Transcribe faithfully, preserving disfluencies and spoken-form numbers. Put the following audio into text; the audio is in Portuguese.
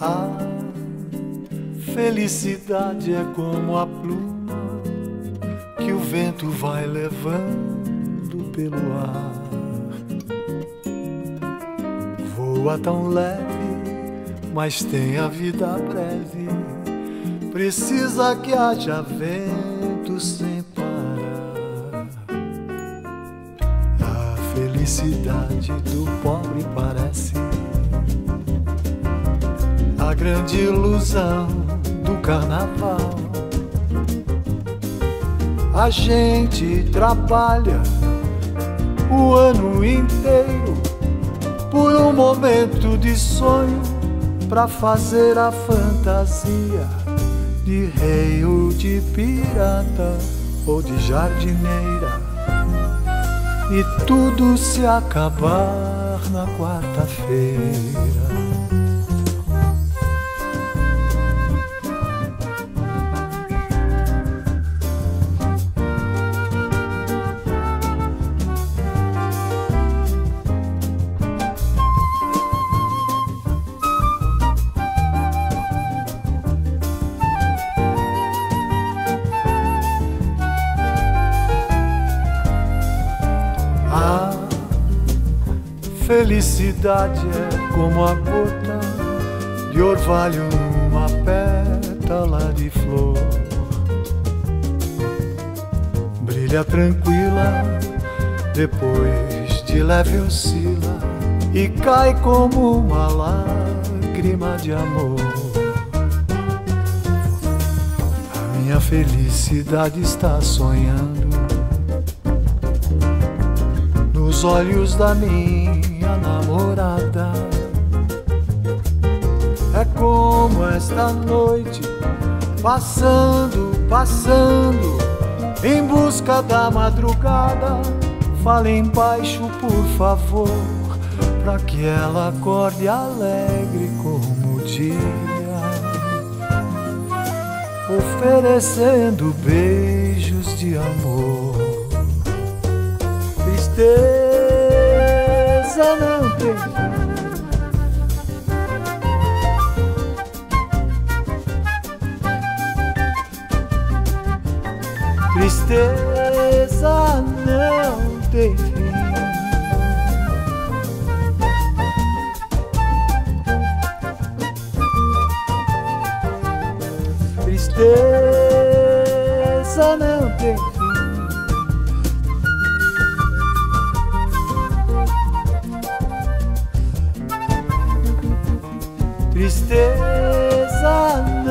A felicidade é como a pluma que o vento vai levando pelo ar. Voa tão leve, mas tem a vida breve. Precisa que haja vento sem parar. A felicidade do pobre parece a grande ilusão do carnaval. A gente trabalha o ano inteiro por um momento de sonho, pra fazer a fantasia de rei ou de pirata ou de jardineira, e tudo se acabar na quarta-feira. Felicidade é como a gota de orvalho numa pétala de flor. Brilha tranquila, depois de leve oscila e cai como uma lágrima de amor. A minha felicidade está sonhando nos olhos da minha namorada. É como esta noite, passando, passando, em busca da madrugada. Falem baixo, por favor, pra que ela acorde alegre como o dia, oferecendo beijos de amor. Tristeza não tem fim, tristeza não tem fim. Tristeza não tem fim. Tristeza